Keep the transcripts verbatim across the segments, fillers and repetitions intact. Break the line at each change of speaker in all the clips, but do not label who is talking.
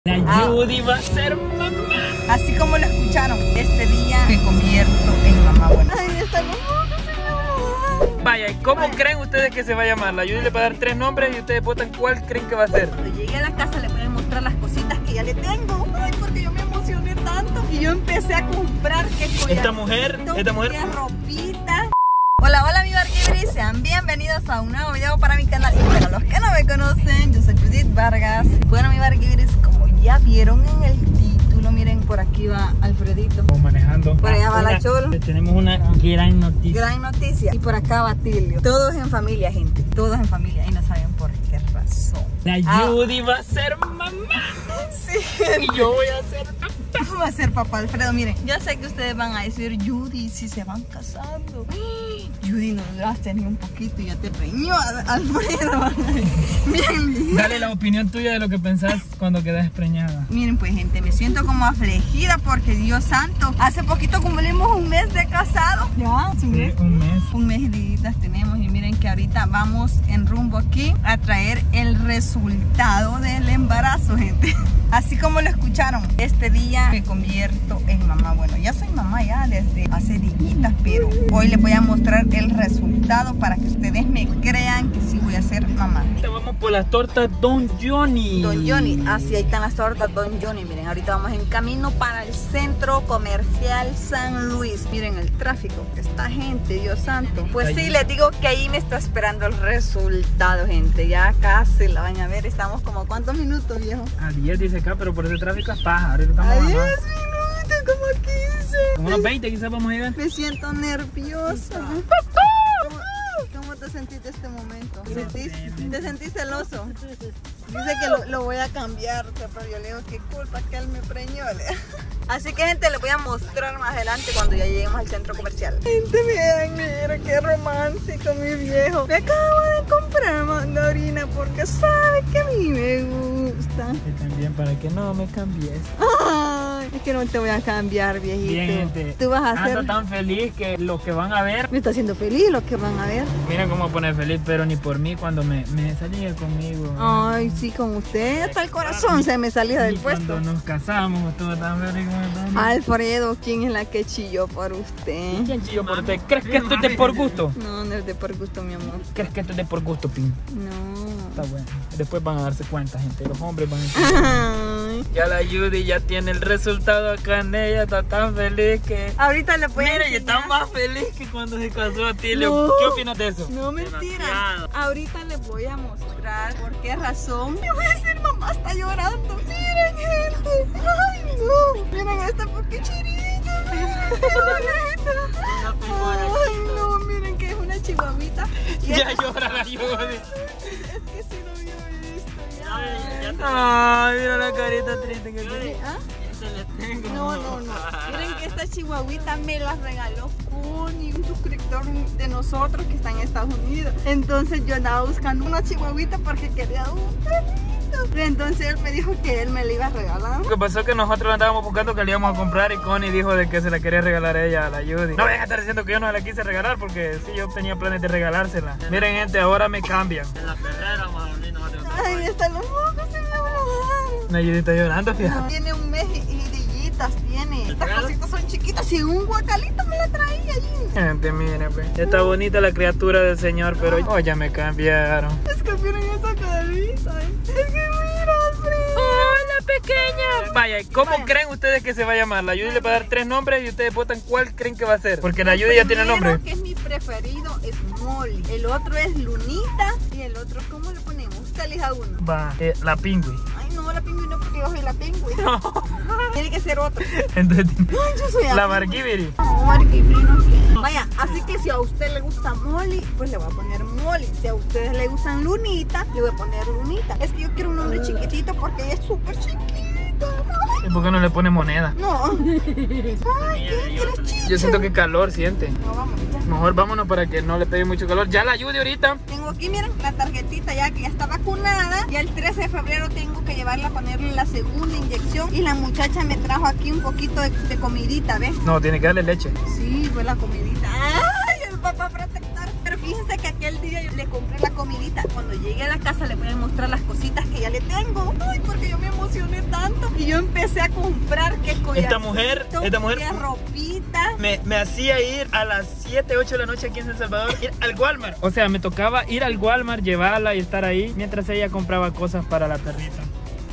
La Judy va a ser mamá.
Así como lo escucharon, este día me convierto en mamá buena. Ay, está loco.
Vaya, ¿y cómo Vaya. creen ustedes que se va a llamar? La Judy le va a dar tres nombres y ustedes votan cuál creen que va a ser.
Cuando llegué a la casa le voy a mostrar las cositas que ya le tengo. Ay, porque yo me emocioné tanto. Y yo empecé a comprar qué collarcito,
Esta mujer, esta mujer.
qué ropita. Hola, hola mi Barquibri, sean bienvenidos a un nuevo video para mi canal. Y para los que no me conocen, yo soy Judith Vargas. Bueno mi Barquibri, como ya vieron en el título, miren, por aquí va Alfredito.
Estamos manejando.
Por allá va la Chol.
Tenemos una gran noticia.
Gran noticia. Y por acá va Tilio. Todos en familia, gente. Todos en familia. Y no saben por qué razón.
La Judy ah. va a ser mamá.
Sí.
Y yo voy a ser papá.
Va a ser papá, Alfredo. Miren, yo sé que ustedes van a decir, Judy, si se van casando. Judy, no duraste ni un poquito y ya te preñó, Alfredo. Miren,
dale la opinión tuya de lo que pensás cuando quedas preñada.
Miren pues gente, me siento como afligida porque Dios santo, hace poquito cumplimos un mes de casado. Ya,
sí, un mes. un mes.
Un mes y días tenemos y miren que ahorita vamos en rumbo aquí a traer el resultado del embarazo, gente. Así como lo escucharon, este día me convierto en mamá. Bueno, ya soy mamá ya desde hace días, pero hoy les voy a mostrar el resultado para que ustedes me crean que sí voy a ser mamá.
Vamos por las tortas Don Johnny.
Don Johnny, así ahí están las tortas Don Johnny. Miren, ahorita vamos en camino para el centro comercial San Luis. Miren el tráfico que está, gente, Dios santo. Pues sí, les digo que ahí me está esperando el resultado, gente. Ya casi la van a ver. Estamos como ¿cuántos minutos, viejo?
A diez dice acá, pero por ese tráfico es paja. Ahorita estamos
a diez minutos, como quince.
Como unos veinte quizás vamos a llegar.
Me siento nerviosa. ¿Cómo te sentiste este momento? ¿Te sentís, ¿te sentís celoso? Dice que lo, lo voy a cambiar, pero yo le digo, qué culpa que él me preñó. Así que gente, les voy a mostrar más adelante cuando ya lleguemos al centro comercial. Gente, miren, mira qué romántico mi viejo. Me acabo de comprar mandarina porque sabe que a mí me gusta.
Y también para que no me cambies.
Ay, es que no te voy a cambiar, viejito.
Bien, gente.
Tú vas a
Ando
ser
tan feliz que lo que van a ver.
Me está haciendo feliz lo que van a ver.
Miren cómo pone feliz, pero ni por mí cuando me, me salía conmigo.
Ay, sí, con usted hasta el corazón se me salía del puesto.
Cuando nos casamos, estuvo tan feliz como tan...
Alfredo, ¿quién es la que chilló por usted?
¿Quién chilló por usted? ¿Crees que esto es de por gusto?
No, no es de por gusto, mi amor.
¿Crees que esto es de por gusto, Pin?
No.
Está bueno. Después van a darse cuenta, gente. Los hombres van a... Ay. Ya la Judy ya tiene el resultado acá en ella. Está tan feliz que...
Ahorita le voy a
Mira, y está más feliz que cuando se casó a Tilio. No. ¿Qué opinas de eso?
No, mentira. Demasiado. Ahorita les voy a mostrar por qué razón. Me voy a decir, mamá está llorando. Miren, gente. Ay, no. Miren esta porque chirita. Qué bonita. Ay, no, miren que es una chihuahuita.
Ya esta... llora la Judy.
Es que si no había visto ya.
Ay, ya Ay, mira la carita triste que tiene.
¿Ah? No, no, no. Miren que esta chihuahuita me la regaló Connie, un suscriptor de nosotros que está en Estados Unidos. Entonces yo andaba buscando una chihuahuita porque quería un perrito. Entonces él me dijo que él me la iba a regalar.
Lo que pasó es que nosotros la andábamos buscando que le íbamos a comprar y Connie dijo de que se la quería regalar a ella, a la Judy. No vayan a estar diciendo que yo no la quise regalar porque sí, yo tenía planes de regalársela. Miren, gente, ahora me cambian. En la perrera, Maolino.
Ay, están los mocos, se me van a bajar.
La Judy está llorando, fíjate.
No, tiene un mes y, y dillitas tiene. Estas cositas son chiquitas y un guacalito me la traía allí.
Gente, miren, pues. Está bonita la criatura del Señor, pero oh, ya me cambiaron.
Es que miren esa carita. Es que mira, Alfredo.
¡Hola, pequeña! Vaya, ¿cómo Vaya. creen ustedes que se va a llamar? La Judy le va a dar tres nombres y ustedes votan cuál creen que va a ser. Porque la Judy ya tiene nombre.
El que es mi preferido es Molly. El otro es Lunita. Y el otro, ¿cómo le ponemos? Usted elija uno.
Va, eh, la Pingüi.
Ay, no, la Pingüi no, porque yo soy la Pingüi. No. Tiene que ser otro.
Entonces,
Ay, yo soy
la Barquibri.
No, Barquibri no quiero. Vaya, así que si a usted le gusta Molly, pues le voy a poner Molly. Si a ustedes le gustan Lunita, le voy a poner Lunita. Es que yo quiero un nombre chiquitito porque ella es súper chiquita.
¿Y por qué no le pone moneda?
No. Ay, ¿qué quieres, chicha?
Yo siento que calor siente.
No, vamos ya.
Mejor vámonos para que no le pegue mucho calor. Ya la Judy ahorita.
Tengo aquí, miren, la tarjetita ya que ya está vacunada. Y el trece de febrero tengo que llevarla a ponerle la segunda inyección. Y la muchacha me trajo aquí un poquito de, de comidita, ¿ves?
No, tiene que darle leche.
Sí, fue la comidita. ¡Ay, el papá protector! fíjense que aquel día yo le compré la comidita. Cuando llegué a la casa le voy a mostrar las cositas que ya le tengo. Ay, porque yo me emocioné tanto. Y yo empecé a comprar que collarcito,
Esta mujer, esta mujer
que ropita.
Me, me hacía ir a las siete, ocho de la noche aquí en San Salvador, ir al Walmart. O sea, me tocaba ir al Walmart, llevarla y estar ahí mientras ella compraba cosas para la perrita.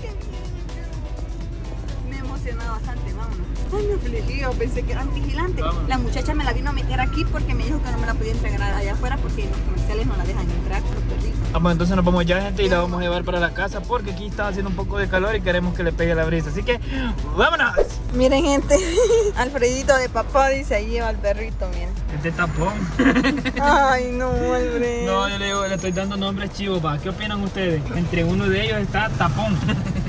Me emocionaba bastante, vámonos. Ay, me afligí, yo pensé que eran vigilantes.
Vámonos.
La muchacha me la vino a meter aquí porque me dijo que no me la podía entregar allá afuera porque en los comerciales no la dejan entrar los perritos.
Ah, pues entonces nos vamos ya, gente, y la vamos a llevar para la casa porque aquí está haciendo un poco de calor y queremos que le pegue la brisa. Así que, ¡vámonos!
Miren, gente, Alfredito de papá dice, ahí lleva al perrito, miren.
Este tapón.
Ay, no, Alfredo.
No, yo le, digo, le estoy dando nombres chivos, va. ¿Qué opinan ustedes? Entre uno de ellos está Tapón.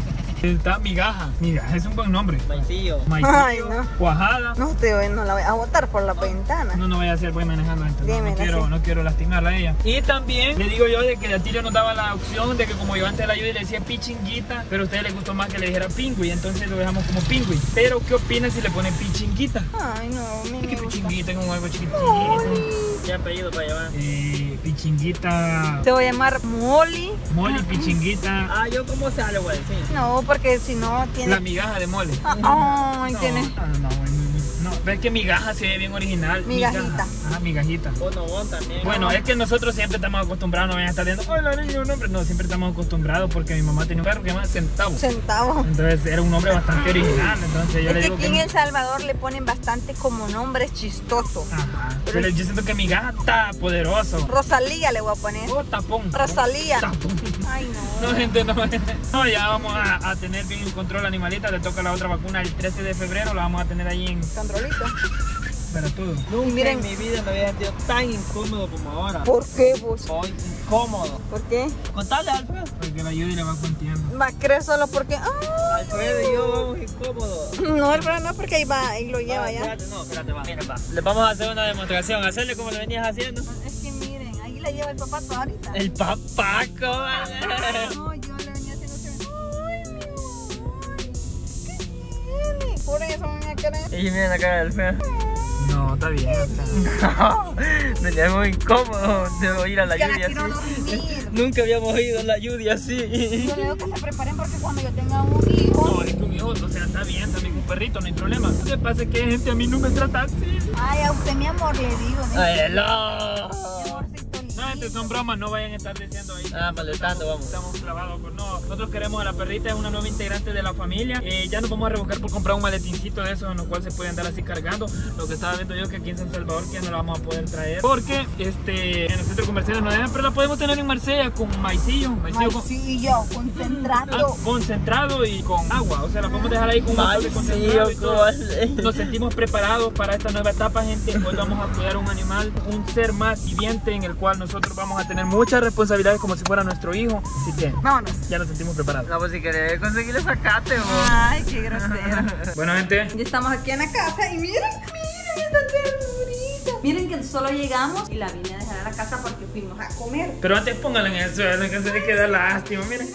Está Migaja. Migaja es un buen nombre.
Maicillo.
Maicillo,
Ay, no.
Cuajada.
No, te, no la voy a botar por la ventana.
No, no vaya a ser voy manejando esto. No,
Dime,
no, quiero,
sí.
no quiero lastimarla a ella. Y también le digo yo de que a Tilio nos daba la opción de que como yo antes la ayudé le decía pichinguita, pero a ustedes les gustó más que le dijera pingüi, entonces lo dejamos como pingüi. Pero ¿qué opinan si le ponen pichinguita?
Ay, no, me
Es que
gusta.
pichinguita como algo chiquitito.
¿Qué apellido para llevar?
Eh, pichinguita.
Te voy a llamar Molly.
Molly, pichinguita.
Ah, yo cómo sale, güey, sí.
No, porque si no tiene...
La migaja de mole.
Ah, Ay,
No,
tiene...
no, no, no, no, ves que migaja se ve bien original.
Migajita.
Migaja. Ajá, migajita.
Bonobón también.
Bueno, es que nosotros siempre estamos acostumbrados, no vayan a estar viendo, hola niño, un nombre. No, siempre estamos acostumbrados porque mi mamá tenía un perro que se llama Centavo.
Centavo.
Entonces era un nombre bastante original. Entonces yo
Es
le
que
digo
aquí
que.
en El Salvador le ponen bastante como nombres chistosos.
Ajá. Pero yo siento que migaja está poderoso.
Rosalía le voy a poner.
Oh, tapón.
Rosalía.
Tapón.
Ay, no.
No, gente, no. No, ya vamos a, a tener bien el control animalita. Le toca la otra vacuna el trece de febrero. La vamos a tener ahí en.
Controlito.
Para todo.
Nunca
Miren.
en mi vida me había sentido tan incómodo como ahora.
¿Por qué vos?
Soy incómodo.
¿Por qué?
Contale, Alfredo.
Porque la ayuda y le va contiendo.
Va a creer solo porque... ¡Ah!
Alfredo y yo vamos incómodos.
No, el no, porque ahí va, ahí lo lleva
Va,
ya.
espérate, no, espérate, va. Miren, va. Les vamos a hacer una demostración. Hacerle como lo venías haciendo.
Es que miren, ahí la lleva el papá toda ahorita.
El papaco, ¿vale?
No, yo le venía haciendo así. Ay, mi amor, ¿qué tiene? Por eso me voy a querer.
Y miren la cara de Alfredo.
No, está bien. Está bien.
No, me quedé muy incómodo de oír a la
Ya la
lluvia
quiero
así.
dormir.
Nunca habíamos oído la lluvia así.
Yo le digo que se preparen porque cuando yo tenga un hijo...
No, es que un hijo, o sea, está bien, también un perrito, no hay problema. Lo que pasa es que gente a mí no me trata así.
Ay, a usted mi amor le digo. ¿no?
Ay,
Mi
no.
amorcito lindo.
No, gente, son bromas, no vayan a estar diciendo ahí.
Ah, molestando, vamos.
Estamos clavados con no. Nosotros queremos a la perrita, es una nueva integrante de la familia. Eh, ya nos vamos a revocar por comprar un maletincito de esos en los cuales se puede andar así cargando. Lo que estaba viendo yo que aquí en San Salvador que ya no la vamos a poder traer. Porque este, en el centro comercial no dejan, pero la podemos tener en Marsella con maicillo. Maicillo con,
Maicillo,
ah,
concentrado.
concentrado y con agua. O sea, la podemos dejar ahí con un montón de concentrado y todo. Nos sentimos preparados para esta nueva etapa, gente. Hoy vamos a cuidar un animal, un ser más viviente en el cual nosotros vamos a tener muchas responsabilidades como si fuera nuestro hijo. Así que
Vámonos.
ya nos sentimos preparados.
No, pues si querés conseguirle sacate, vos.
Ay, qué grosero.
Bueno, gente,
Ya estamos aquí en la casa y miren, miren esta ternurita. Miren que solo llegamos y la vine a dejar a la casa porque fuimos a comer.
pero antes póngala en el suelo, que se le queda lástima, miren.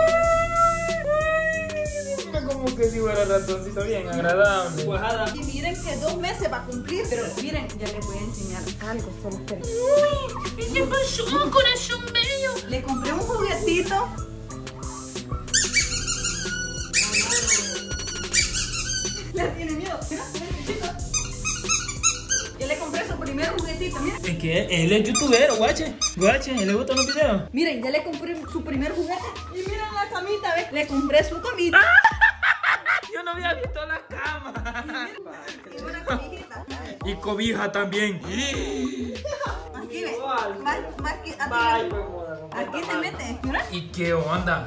Mira como que si fuera ratoncito bien agradable.
Cuajada.
Y miren que dos meses va a cumplir, pero miren, ya les voy a enseñar algo, solo esperen.
¿Qué pasó, corazón bello?
Le compré un juguetito. Le tiene miedo. Mira, mira, chiquito. Yo le compré su primer juguetito, mira.
Es que él es youtubero, guache. Guache, ¿y le gustan los videos?
Miren, ya le compré su primer juguete. Y miren la camita, ¿ves? Le compré su camita.
Yo no había visto la cama.
Y una cobijita.
Y cobija también.
Aquí, ¿ves? Más, más que, aquí, aquí se mete. Mira.
¿Y qué onda?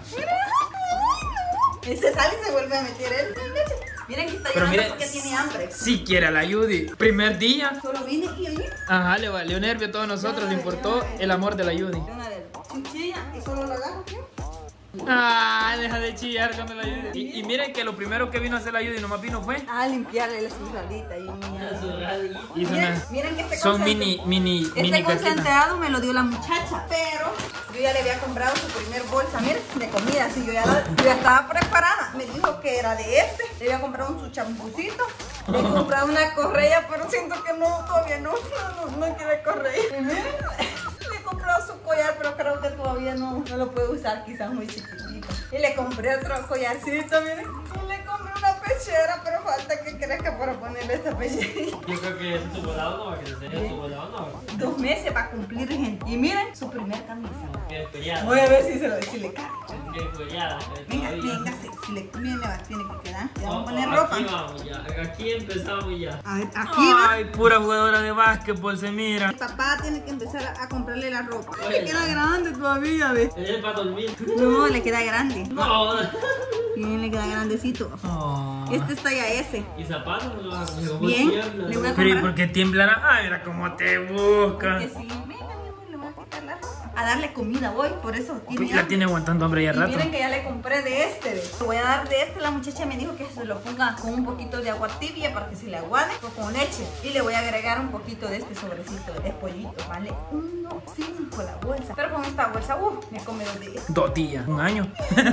Él se sale y se vuelve a meter él. Miren que está
Pero
llorando
miren,
porque tiene hambre.
si quiere a la Judy. Primer día.
Solo vine y oye.
Ajá, le valió nervio a todos nosotros, le importó el amor de la Judy.
Una de chinchilla y solo la agarro aquí.
Ah, deja de chillar cuando la Judy. Y, y miren que lo primero que vino a hacer la Judy nomás vino fue.
A limpiarle su ralita y mía.
Hizo
Miren,
una-
miren que este
son
concentra-
mini, mini,
Este
mini caquitas.
concentrado me lo dio la muchacha, pero yo ya le había comprado su primer bolsa, miren, de comida, así yo ya, la- yo ya estaba preparada. Me dijo que era de este, le había comprado un su champucito, le he comprado una correa, pero siento que no, todavía no, no, no, no quiere correa. Y miren, comprado su collar, pero creo que todavía no, no lo puede usar, quizás muy chiquitito. Y le compré otro collarcito, miren. Y le compré una pechera, pero falta que crezca para ponerle esta pechera.
Yo creo que es tu volado, ¿no? Que te enseñó tu volado, ¿no?
Dos meses va a cumplir, gente. Y miren, su primer camisa.
Qué feriada.
Voy a ver si se lo si le cae.
Qué feriada.
Venga, venga, si, si le miren, le va, tiene que quedar. Le vamos a
Oh,
poner
oh,
ropa.
Aquí vamos ya. Aquí empezamos ya.
A ver, aquí va.
Ay, pura jugadora de básquetbol se mira.
El papá tiene que empezar a, a comprarle la ropa.
Oye.
Le queda grande todavía, ¿ves?
Es para dormir.
No, le queda grande.
No.
Bien, le queda grandecito.
Oh.
Este está ya ese.
¿Y zapatos? No lo vas a hacer.
Bien, le voy a
Pero ¿y
comprar.
por qué tiemblará? Ay, mira cómo te busca.
Que sí. Venga, mi amor, le voy a quitar la ropa. A darle comida voy, por eso tiene
Pues la
hambre.
tiene aguantando hambre ya
Y
rato.
miren que ya le compré de este. ¿Ve? Le voy a dar de este. La muchacha me dijo que se lo ponga con un poquito de agua tibia para que se le aguade o con leche. Y le voy a agregar un poquito de este sobrecito de pollito. Vale uno cinco la bolsa. Pero con esta bolsa, uh, me come dos días.
Dos días, un año.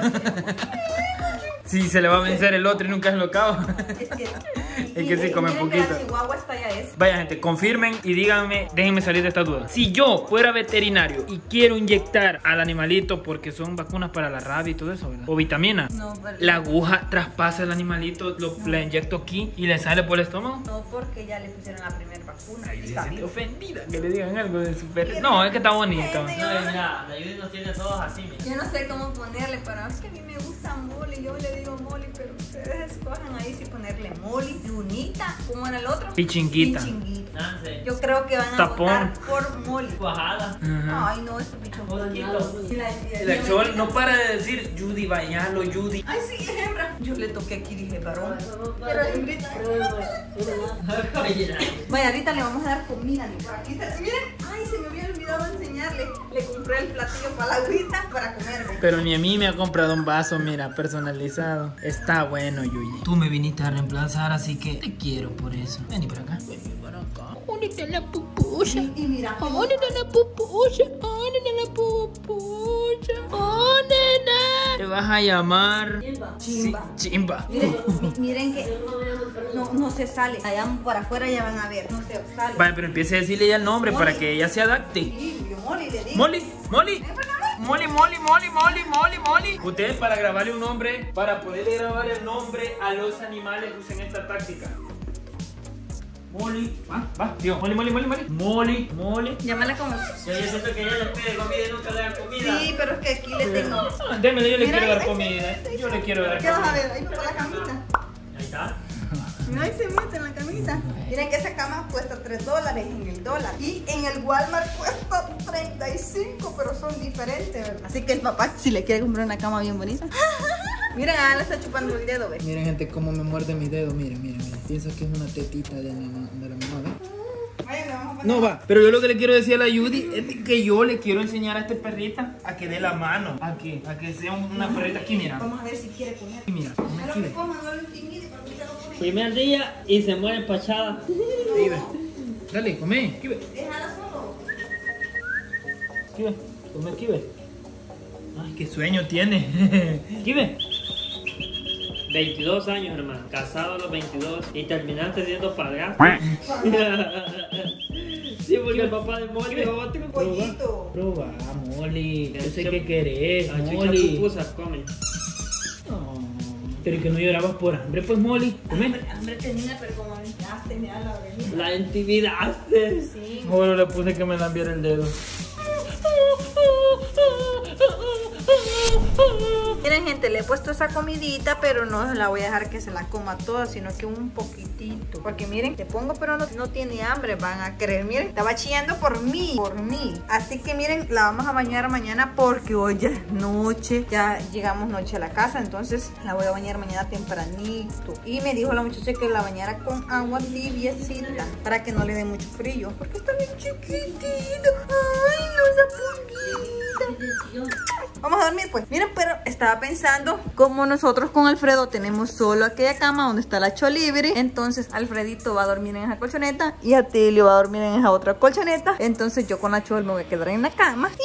Sí, se le va a vencer el otro y nunca se lo acaba.
Es que,
Es que sí come
miren
poquito.
Que la chihuahua está ya ese.
Vaya gente, confirmen y díganme, déjenme salir de esta duda. Si yo fuera veterinario y quiero inyectar al animalito, porque son vacunas para la rabia y todo eso, ¿verdad? O vitaminas.
No, pero-
La aguja traspasa el animalito, lo la inyecto aquí y le sale por el estómago.
No, porque ya le pusieron la primera vacuna.
Ay,
y
se
está
siente
bien.
ofendida que le digan algo de su perro. No, es que está bonito.
Gente,
No, mira, la Judy nos tiene todos así, mira.
Yo no sé cómo ponerle, pero es que a mí me gusta Molly. Yo le digo Molly, pero ustedes escojan ahí si ponerle Molly, Lunita, ¿cómo era el otro?
Pichinguita.
Pichinguita.
Nancy.
Yo creo que van a
Tapón.
votar por Molly.
Cuajada.
Ajá.
Ay, no, este bicho.
Poquito.
Y la- y
La Chol no para de decir Judy, vayalo, Judy.
Ay, sí, es hembra. Yo le toqué aquí, dije varón. Pero hembrita.
Oye,
Vaya, ahorita le vamos a dar comida. Ni por aquí está. Miren, ay, se me había olvidado enseñarle. Le compré el platillo para la agüita para comer. ¿Ve?
Pero ni a mí me ha comprado un vaso, mira, personalizado. Está bueno, Yuyi. Tú me viniste a reemplazar, así que te quiero por eso. Vení por acá. Vení por acá. Únete a la pupucha.
Y mira,
Únete a la pupucha. Únete a la pupucha. Únete. Te vas a llamar...
Chimba.
Sí, Chimba.
Miren, mi- miren que no, no se sale. Allá por afuera ya van a ver, no se sale.
Vale, pero empiece a decirle ya el nombre para que ella se adapte.
Sí, yo Molly le digo.
Molly, Molly. Molly, Molly, Molly, Molly, Molly, Molly. Ustedes para grabarle un nombre, para poder grabar el nombre a los animales usen esta táctica. Molly, va, va, digo, Molly, Molly, Molly, Molly. Molly, Molly.
Llámala como.
yo yo siento que ella le pide comida y nunca le da comida.
Sí, pero es que aquí le tengo.
Ah, démele, yo le
Mira,
quiero dar
ahí-
comida. Yo le quiero dar
¿Qué vas a
comida.
ver? Ahí por la camita.
Ahí está.
Mira, ahí se mete en la camisa. Miren que esa cama cuesta tres dólares en el dólar. Y en el Walmart cuesta treinta y cinco, pero son diferentes, ¿verdad? Así que el papá, si le quiere comprar una cama bien bonita. Miren, ah, le está chupando el dedo, ¿ves?
Miren, gente, cómo me muerde mi dedo. Miren, miren, miren. Piensa que es una tetita de la, de la mamá, ¿ves?
Vaya, le vamos a poner.
No va, pero yo lo que le quiero decir a la Judy es que yo le quiero enseñar a este perrita a que dé la mano, a que, a que sea una perrita aquí, mira.
Vamos a ver si quiere comer.
Aquí, mira, come
Pero
aquí,
que
ve.
coma, no lo intimide, pero que se lo come.
Primer día y se muere empachada.
Ahí, ve. Dale, come, aquí, ve.
Déjala solo.
Aquí, ve. Come aquí, ve. Ay, qué sueño tiene. Aquí, ve.
veintidós años, hermano. Casado a los veintidós y terminaste siendo padrastro. Sí, porque el papá de Molly es otro.
Pollito.
Proba, Molly. Yo sé que querés,
Las chicas
Molly.
pupusas comen.
No, pero que no llorabas por hambre, pues, Molly. Come.
Hambre, hambre tenía, pero como ya tenía la venida.
La intimidaste.
Sí.
Solo le puse que me lambiera el dedo.
Miren, gente, le he puesto esa comidita, pero no la voy a dejar que se la coma toda, sino que un poquitito. Porque miren, te pongo, pero no, no tiene hambre, van a creer. Miren, estaba chillando por mí, por mí. Así que miren, la vamos a bañar mañana porque hoy ya es noche, ya llegamos noche a la casa, entonces la voy a bañar mañana tempranito. Y me dijo la muchacha que la bañara con agua tibiecita para que no le dé mucho frío, porque está bien chiquitito. Ay, no, esa pulguita. Vamos a dormir pues. Miren, pero estaba pensando, como nosotros con Alfredo tenemos solo aquella cama donde está la Cholibri, entonces Alfredito va a dormir en esa colchoneta y Atilio va a dormir en esa otra colchoneta. Entonces yo con la Chol me voy a quedar en la cama y le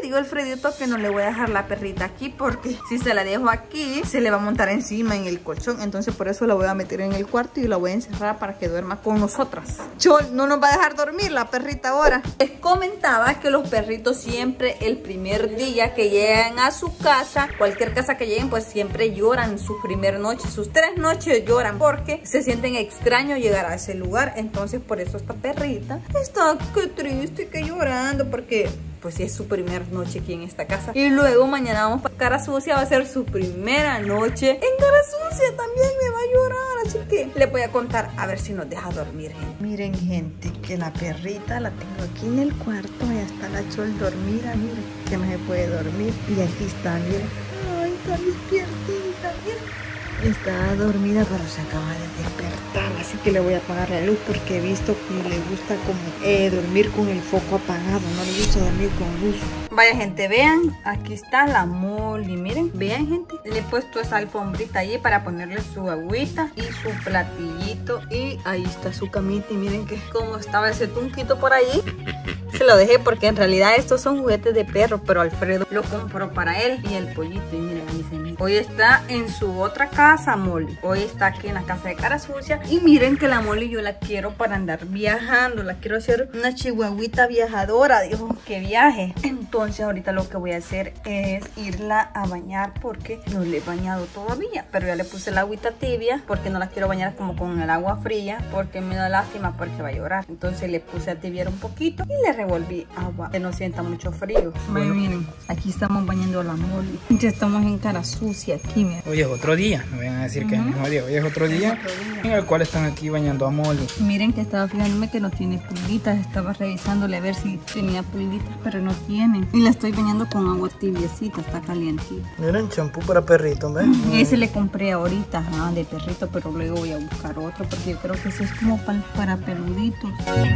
digo a Alfredito que no le voy a dejar la perrita aquí, porque si se la dejo aquí se le va a montar encima en el colchón. Entonces por eso la voy a meter en el cuarto y la voy a encerrar para que duerma con nosotras. Chol, no nos va a dejar dormir la perrita ahora. Les comentaba que los perritos siempre el primer día que llegan a su casa, cualquier casa que lleguen, pues siempre lloran su primer noche, sus tres noches lloran porque se sienten extraños llegar a ese lugar. Entonces por eso esta perrita está que triste, que llorando, porque pues sí es su primera noche aquí en esta casa. Y luego mañana vamos para Cara Sucia, va a ser su primera noche en Cara Sucia, también me va a llorar, así que le voy a contar a ver si nos deja dormir, gente. Miren, gente, que la perrita la tengo aquí en el cuarto, ahí está la Chol dormida, miren, que no se puede dormir. Y aquí está, miren, ay, está despiertita, miren. Está dormida, pero se acaba de despertar, así que le voy a apagar la luz porque he visto que le gusta como eh, dormir con el foco apagado, no le gusta dormir con luz. Vaya, gente, vean, aquí está la Molly, miren, vean, gente, le he puesto esa alfombrita ahí para ponerle su agüita y su platillito, y ahí está su camita, y miren que como estaba ese tunquito por ahí, se lo dejé porque en realidad estos son juguetes de perro, pero Alfredo lo compró para él, y el pollito, y miren, ahí se mira. Hoy está en su otra casa, Molly. Hoy está aquí en la casa de Cara Sucia. Y miren que la Molly yo la quiero para andar viajando. La quiero hacer una chihuahuita viajadora. Dijo que viaje. Entonces ahorita lo que voy a hacer es irla a bañar porque no le he bañado todavía. Pero ya le puse la agüita tibia porque no la quiero bañar como con el agua fría, porque me da lástima porque va a llorar. Entonces le puse a tibiar un poquito y le revolví agua que no sienta mucho frío. Bueno, miren, aquí estamos bañando a la Molly. Ya estamos en Cara Sucia aquí, miren.
Hoy es otro día, no vengan a decir uh-huh. que es el mismo día. Hoy es otro día, es otro día en el cual están aquí bañando a Molly.
Miren que estaba fijándome que no tiene pulguitas. Estaba revisándole a ver si tenía pulguitas, pero no tiene. Y la estoy bañando con agua tibiecita, está calientita.
Miren, champú para perrito, ¿ves?
Uh-huh. Ese le compré ahorita, ah, de perrito, pero luego voy a buscar otro porque yo creo que ese es como para, para peluditos.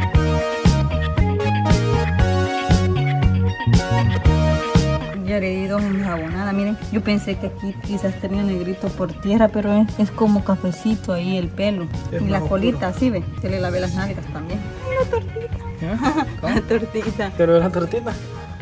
Ya le di dos enjabonadas. Miren, yo pensé que aquí quizás tenía negrito por tierra, pero es, es como cafecito ahí el pelo. Es y la colita, oscuro. ¿Sí ve? Se le lavé las nalgas también. Ay, la tortita. ¿Cómo? La tortita.
¿Pero la tortita?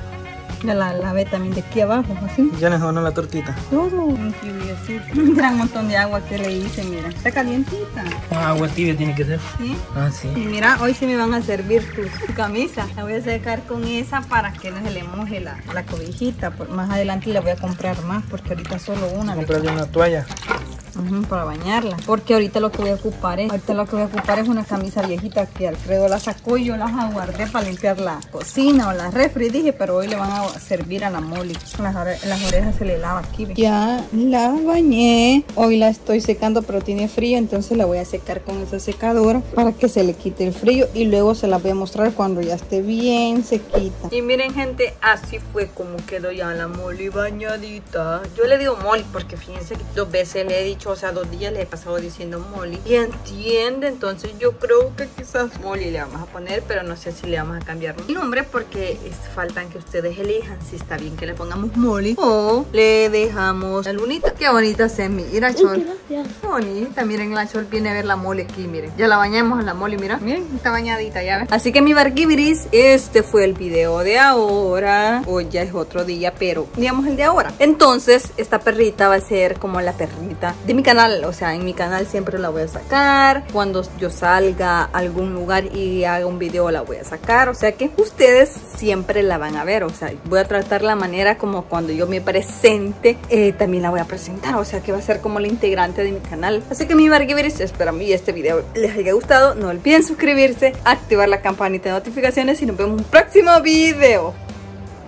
Ya la lavé también de aquí abajo, así.
Ya le enjabonó la tortita.
Todo. Un tibiecito. Un gran montón de agua que le hice, mira. Está calientita.
Ah, agua tibia tiene que ser.
Sí.
Ah, sí.
Y mira, hoy sí me van a servir tu, tu camisa. La voy a secar con esa para que no se le moje la, la cobijita. Por, más adelante la voy a comprar más porque ahorita solo una.
Comprarle una toalla.
Uh-huh, para bañarla, porque ahorita lo que voy a ocupar es ahorita lo que voy a ocupar es una camisa viejita que Alfredo la sacó y yo las aguardé para limpiar la cocina o la refri, dije, pero hoy le van a servir a la Molly. Las, ore las orejas se le lava aquí, ¿ve? Ya la bañé, hoy la estoy secando pero tiene frío, entonces la voy a secar con esa secadora para que se le quite el frío y luego se la voy a mostrar cuando ya esté bien sequita. Y miren, gente, así fue como quedó ya la Molly bañadita. Yo le digo Molly porque fíjense que dos veces le he dicho, o sea, dos días le he pasado diciendo Molly y entiende, entonces yo creo que quizás Molly le vamos a poner, pero no sé si le vamos a cambiar el nombre porque es, faltan que ustedes elijan si está bien que le pongamos Molly o le dejamos la Lunita. Qué bonita se mira, Chol. Qué bonita, miren, la Chol viene a ver la Molly aquí, miren. Ya la bañamos a la Molly, mira, miren, está bañadita, ya ven. Así que mi barquibiris, este fue el video de ahora. Hoy ya es otro día, pero digamos el de ahora. Entonces, esta perrita va a ser como la perrita de mi canal, o sea, en mi canal siempre la voy a sacar. Cuando yo salga a algún lugar y haga un video la voy a sacar, o sea que ustedes siempre la van a ver, o sea, voy a tratar la manera como cuando yo me presente, eh, también la voy a presentar, o sea que va a ser como la integrante de mi canal. Así que mi barquiveris, espero que este video les haya gustado, no olviden suscribirse, activar la campanita de notificaciones y nos vemos en un próximo video.